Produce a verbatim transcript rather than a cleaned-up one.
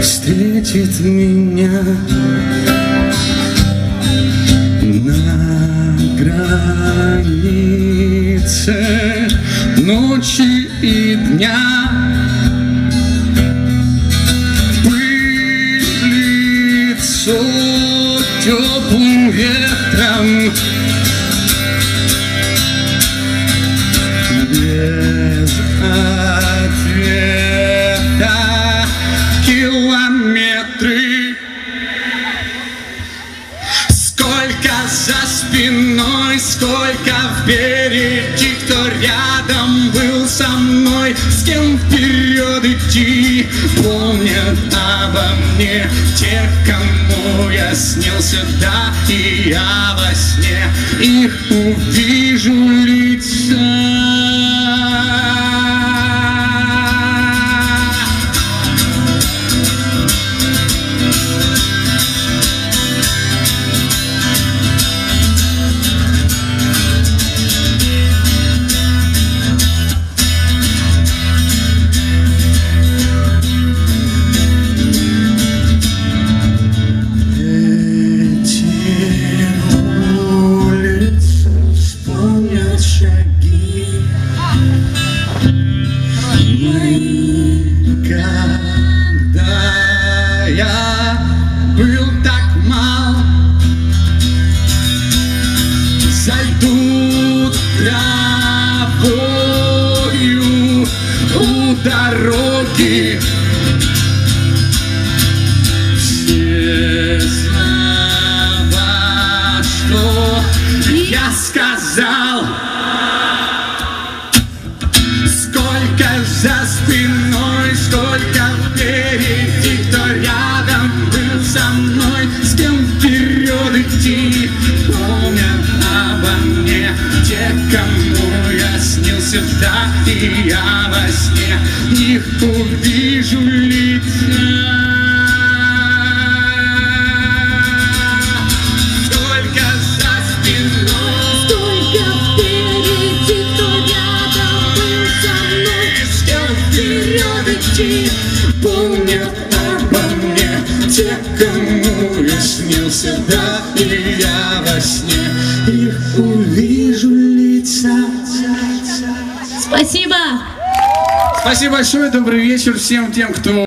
встретит меня на границе ночи и дня. Пыль в лицо теплым ветром, без ответа километры. Сколько за спиной, сколько впереди, кто рядом был со мной, с кем вперед идти, помнят обо мне те, кому я снился, да, и я во сне их увижу лица. Когда я был так мал, зайдут травою у дороги. Все слова, что я сказал, сколько за спиной, сколько впереди, кто рядом был со мной, с кем вперед идти, помнят обо мне те, кому я снился, да, и я во сне их увижу лица. Сколько за спиной, сколько впереди, кто рядом был со мной, с кем вперед идти, помнят обо мне те, кому я снился, да, и я во сне их увижу лица. Спасибо! Спасибо большое, добрый вечер всем тем, кто